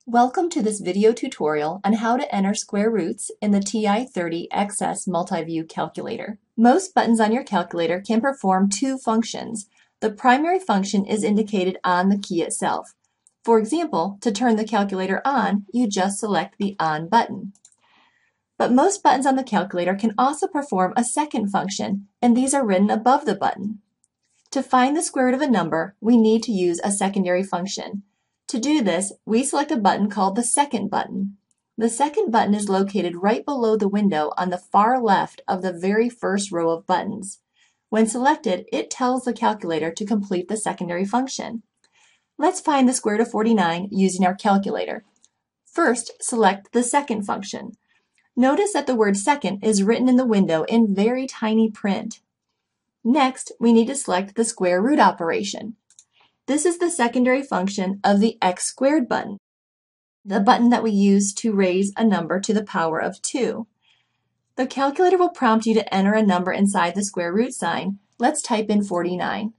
Welcome to this video tutorial on how to enter square roots in the TI30XS Multiview Calculator. Most buttons on your calculator can perform two functions. The primary function is indicated on the key itself. For example, to turn the calculator on, you just select the On button. But most buttons on the calculator can also perform a second function, and these are written above the button. To find the square root of a number, we need to use a secondary function. To do this, we select a button called the second button. The second button is located right below the window on the far left of the very first row of buttons. When selected, it tells the calculator to complete the secondary function. Let's find the square root of 49 using our calculator. First, select the second function. Notice that the word second is written in the window in very tiny print. Next, we need to select the square root operation. This is the secondary function of the x squared button, the button that we use to raise a number to the power of 2. The calculator will prompt you to enter a number inside the square root sign. Let's type in 49.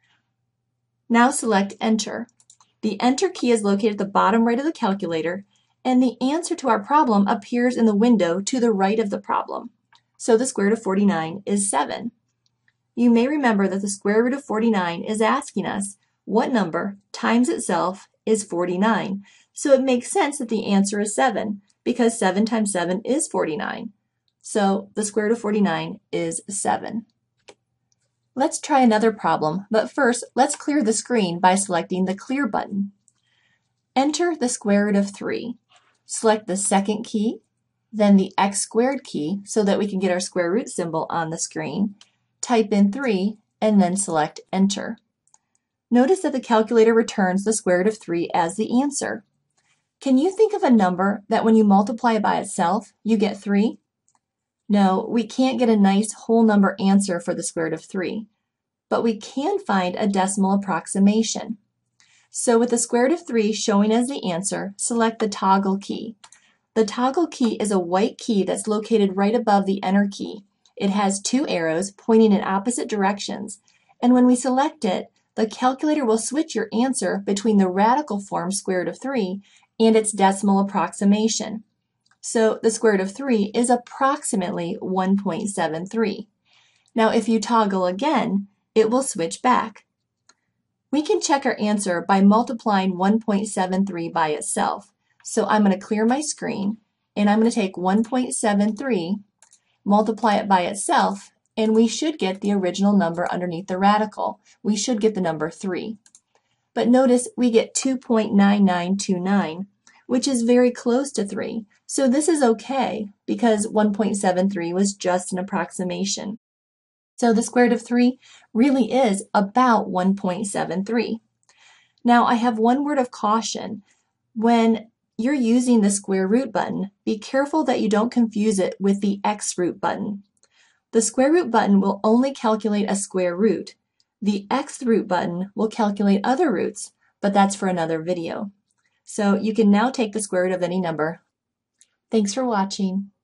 Now select Enter. The Enter key is located at the bottom right of the calculator, and the answer to our problem appears in the window to the right of the problem. So the square root of 49 is 7. You may remember that the square root of 49 is asking us what number times itself is 49. So it makes sense that the answer is 7, because 7 times 7 is 49. So the square root of 49 is 7. Let's try another problem, but first let's clear the screen by selecting the Clear button. Enter the square root of 3. Select the second key, then the x squared key so that we can get our square root symbol on the screen. Type in 3 and then select Enter. Notice that the calculator returns the square root of 3 as the answer. Can you think of a number that when you multiply it by itself, you get 3? No, we can't get a nice whole number answer for the square root of 3, but we can find a decimal approximation. So with the square root of 3 showing as the answer, select the toggle key. The toggle key is a white key that's located right above the Enter key. It has two arrows pointing in opposite directions, and when we select it, the calculator will switch your answer between the radical form square root of 3 and its decimal approximation. So the square root of 3 is approximately 1.73. Now if you toggle again, it will switch back. We can check our answer by multiplying 1.73 by itself. So I'm going to clear my screen, and I'm going to take 1.73, multiply it by itself, and we should get the original number underneath the radical. We should get the number 3. But notice we get 2.9929, which is very close to 3. So this is okay because 1.73 was just an approximation. So the square root of 3 really is about 1.73. Now I have one word of caution. When you're using the square root button, be careful that you don't confuse it with the x root button. The square root button will only calculate a square root. The x root button will calculate other roots, but that's for another video. So you can now take the square root of any number. Thanks for watching.